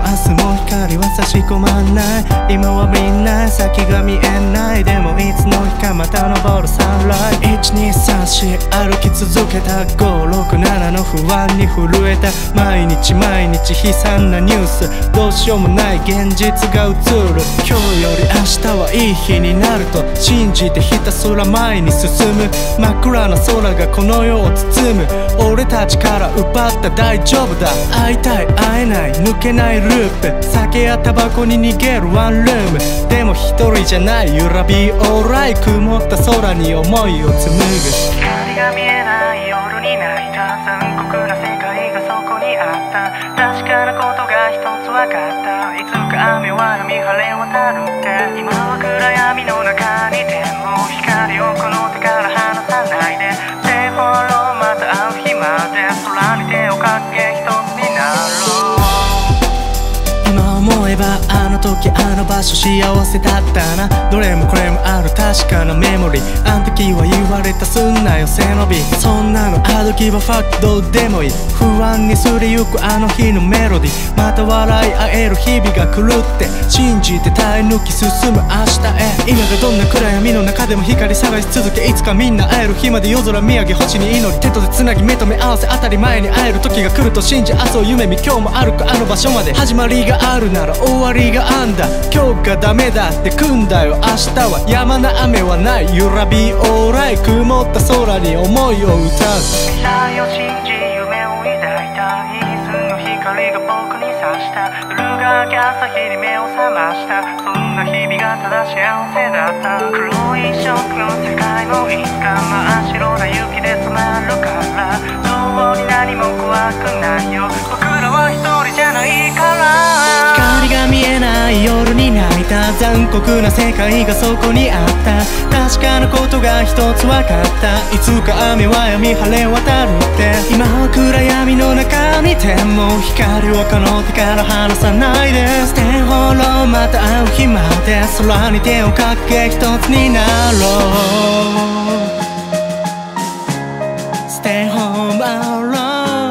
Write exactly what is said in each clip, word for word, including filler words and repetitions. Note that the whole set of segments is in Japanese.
明日も光は差し込まない。今はみんな先が見えない。でもいつの日かまた昇るサンライズ。いちにさんし歩き続けたごろくななの不安に震えた。毎日毎日悲惨なニュース、どうしようもない現実が映る。今日より明日はいい日になると信じてひたすら前に進む。真っ暗な空がこの世を包む。俺たちから奪った大丈夫だ。会いたい会えない抜けないループ。酒やタバコに逃げるワンルーム。でも一人じゃない You'll be alright。 曇った空に思いを紡ぐ。 光が見えない夜に泣いた。残酷な世界がそこにあった。確かなことが一つ分かった。いつか雨は闇晴れ渡るって。今は暗闇の中にでも光をこの手から離さないで。Stay for long。 また会う日まで空に手をかけ一つになろう。 今思えばあの時あの場所幸せだったな。どれもこれもある確かなメモリー。あの時は言われたすんなよ背伸び。そんなのあどきはファクトどうでもいい。不安にすりゆくあの日のメロディー。また笑い合える日々が来るって信じて耐え抜き進む明日へ。今がどんな暗闇の中でも光探し続け、いつかみんな会える日まで夜空見上げ星に祈り。手と手つなぎ目と目合わせ当たり前に会える時が来ると信じ明日を夢見。今日も歩くあの場所まで。始まりがあるなら終わりがあんだ。今日がダメだって組んだよ。明日は止まな雨はない。 You'll be alright。 曇った空に思いを歌う。 未来を信じ夢を抱いた。いつの光が僕に差した。夜が明け朝日に目を覚ました。そんな日々がただ幸せだった。黒いショックの世界もいつか真っ白な雪で染まるから。どうに何も怖くないよ。僕らは一人じゃないから。 光が見えない夜に泣いた。残酷な世界がそこにあった。確かなことが一つ分かった。いつか雨は闇晴れ渡るって。今は暗闇の中にても光をこの手から離さないで。Stay for long。 また会う日まで空に手をかけ一つになろう。 Stay home alone。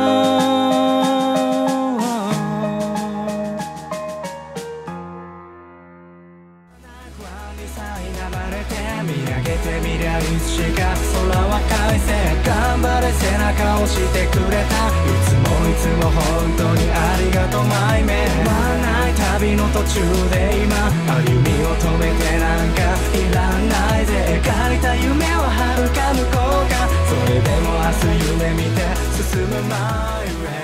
見上げてみりゃいつしか空は快晴。頑張れ背中を押してくれた。いつもいつも本当にありがとうマイメン。終わらない旅の途中で今歩みを止めてなんかいらないぜ。描いた夢は遥か向こうか。それでも明日夢見て進む前へ。